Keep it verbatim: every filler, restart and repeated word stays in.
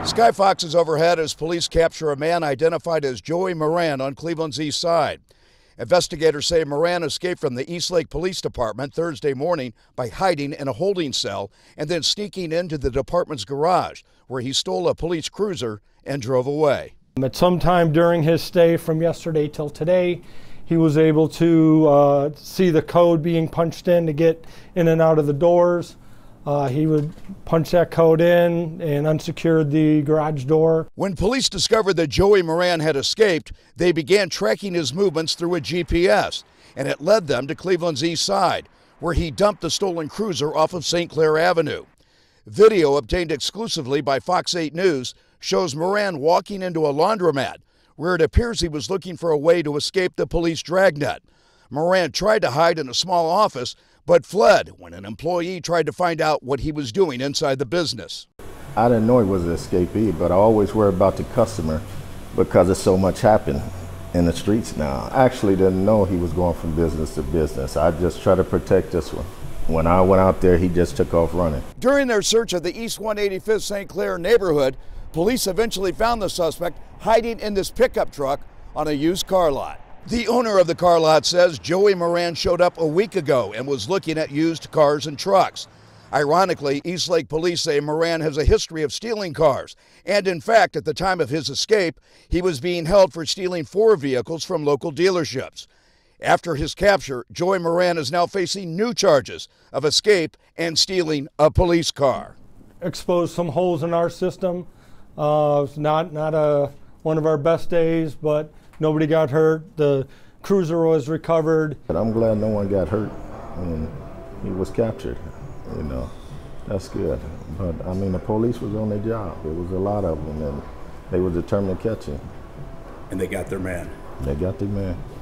Sky Fox is overhead as police capture a man identified as Joey Moran on Cleveland's east side. Investigators say Moran escaped from the Eastlake Police Department Thursday morning by hiding in a holding cell and then sneaking into the department's garage, where he stole a police cruiser and drove away. At some time during his stay from yesterday till today, he was able to uh, see the code being punched in to get in and out of the doors. Uh, he would punch that code in and unsecured the garage door. When police discovered that Joey Moran had escaped, they began tracking his movements through a G P S, and it led them to Cleveland's east side, where he dumped the stolen cruiser off of Saint Clair Avenue. Video obtained exclusively by Fox eight News shows Moran walking into a laundromat, where it appears he was looking for a way to escape the police dragnet. Moran tried to hide in a small office, but fled when an employee tried to find out what he was doing inside the business. I didn't know he was an escapee, but I always worry about the customer because there's so much happening in the streets now. I actually didn't know he was going from business to business. I just tried to protect this one. When I went out there, he just took off running. During their search of the East one eighty-fifth Saint Clair neighborhood, police eventually found the suspect hiding in this pickup truck on a used car lot. The owner of the car lot says Joey Moran showed up a week ago and was looking at used cars and trucks. Ironically, Eastlake police say Moran has a history of stealing cars. And in fact, at the time of his escape, he was being held for stealing four vehicles from local dealerships. After his capture, Joey Moran is now facing new charges of escape and stealing a police car. Exposed some holes in our system. Uh, it's not, not a, one of our best days, but nobody got hurt. The cruiser was recovered. But I'm glad no one got hurt and he was captured, you know. That's good. But I mean, the police was on their job. There was a lot of them and they were determined to catch him. And they got their man. They got their man.